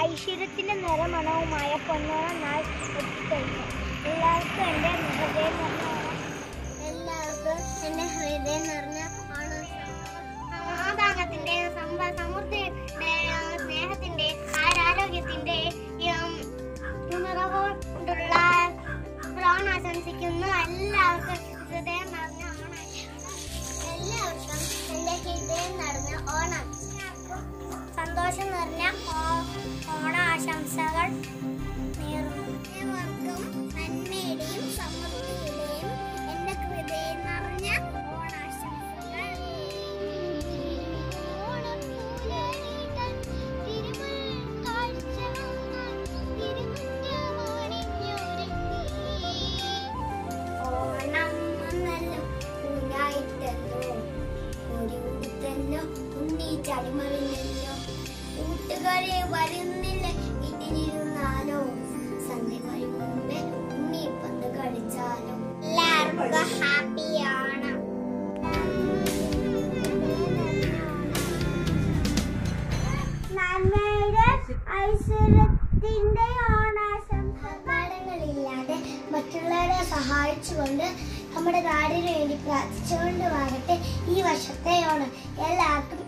ഐശ്വര്യത്തിന്റെ നിറമണവുമായ പൊന്നോണം നാൾ എത്തിക്കഴിഞ്ഞു. എല്ലാവർക്കും എൻ്റെ ഹൃദയം നിറഞ്ഞ സമാധാനത്തിന്റെ, സമൃദ്ധിയുടെ, സ്നേഹത്തിന്റെ, ആരോഗ്യത്തിന്റെ നിറവുകൊണ്ടുള്ള ഓണം ആശംസിക്കുന്നു. എല്ലാവർക്കും ഹൃദയം നിറഞ്ഞ ഓണം. എല്ലാവർക്കും എൻ്റെ ഹൃദയം നിറഞ്ഞ ഓണം. സന്തോഷം നിറഞ്ഞ ഓണാശംസകൾ നേരുന്നു. ഏവർക്കും നന്മയുടെയും സമൃദ്ധിയുടെയും എൻ്റെ ഹൃദയം നിറഞ്ഞ ഓണാശംസകൾ. ഓണം വന്നല്ലോ പൂനായിട്ടല്ലോ ഒരു ഉണ്ണി ചടിമറിഞ്ഞല്ലോ. കൂട്ടുകാരെ വരുന്നില്ല വീട്ടിലിരുന്നാലോ, സന്ധ്യ കഴിയും മുമ്പേ ഉണ്ണി പന്ത് കളിച്ചാലോ. എല്ലാവർക്കും ഹാപ്പിയാണ്. നന്മയുടെ ഐശ്വര്യത്തിന്റെ ഓണാശംസകളില്ലാതെ മറ്റുള്ളവരെ സഹായിച്ചുകൊണ്ട് നമ്മുടെ നാടിന് വേണ്ടി പ്രാർത്ഥിച്ചുകൊണ്ട് വാഴട്ടെ ഈ വർഷത്തെ ഓണം. എല്ലാവർക്കും